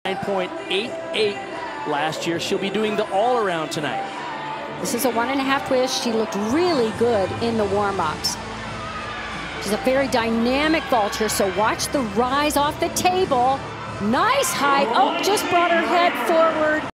9.88 last year. She'll be doing the all-around tonight. This is a 1.5 twist. She looked really good in the warm-ups. She's a very dynamic vaulter, so watch the rise off the table. Nice height. Oh, just brought her head forward.